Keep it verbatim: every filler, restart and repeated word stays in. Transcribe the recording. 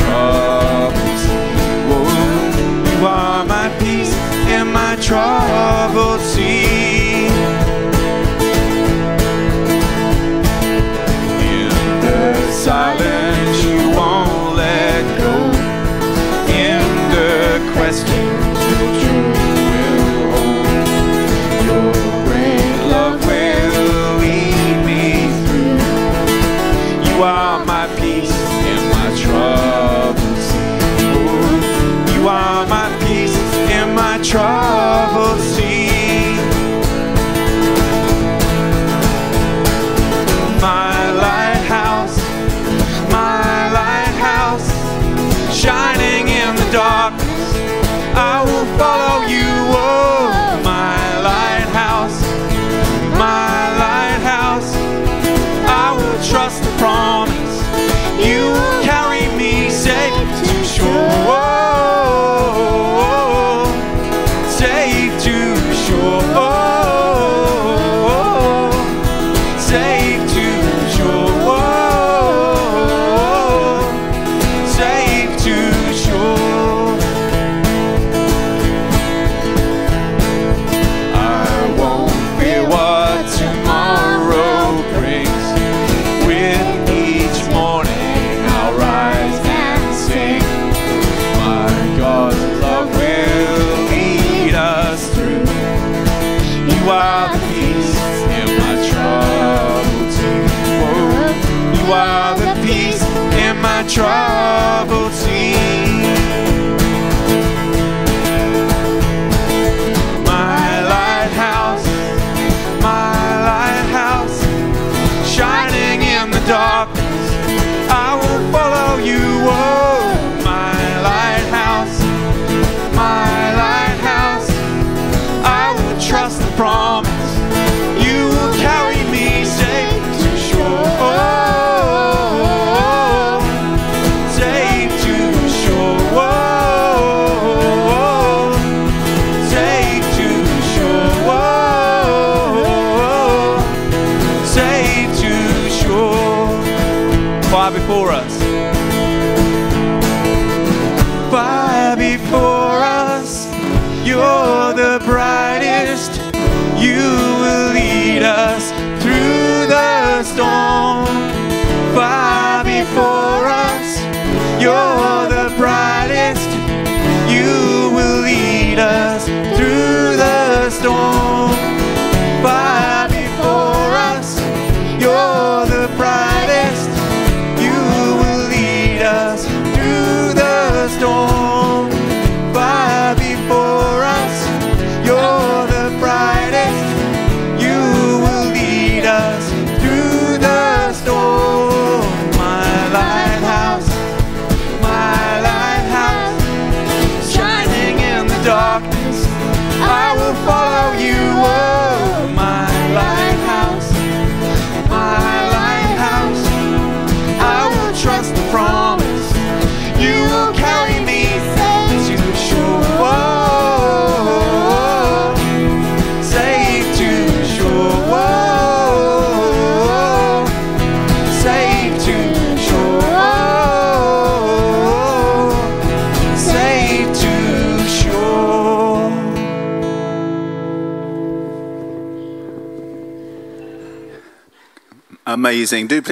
troubled sea. Whoa, you are my peace in my troubled sea. In the silence you won't let go. In the questions your truth will hold. Your great love will lead me through. You are my peace in my troubled sea. Oh, you are my peace in my troubled sea. My lighthouse, my lighthouse, shining in the darkness, I will follow you. Oh, my lighthouse, my lighthouse, I will trust the promise. You will carry me safe to shore. Safe to shore. Safe to shore. Safe to shore. I won't fear what tomorrow brings. With each morning I'll rise and sing. My God's love will lead us through. You are the peace in my troubled sea. Whoa, you are the peace in my troubled sea. My lighthouse, my lighthouse, shining in the darkness, I will follow you. Oh, my lighthouse, my lighthouse, I will trust the promise. You will carry me safe to shore. Safe to shore. Safe to shore. Safe to shore. Fire before us. Fire before us. You're the brightest. You will lead us through the storm. Fire before us. You're the brightest. You will lead us through the storm. Fire before us. You're the brightest. You will lead us through the storm. Fire before us. You're the brightest. You will lead us through the storm. My lighthouse, my lighthouse, shining in the darkness, I will follow you. Oh, my lighthouse, my lighthouse, I will trust the promise. You will carry me to the shore. Safe to shore. Safe to shore. Safe to shore. Amazing. Do please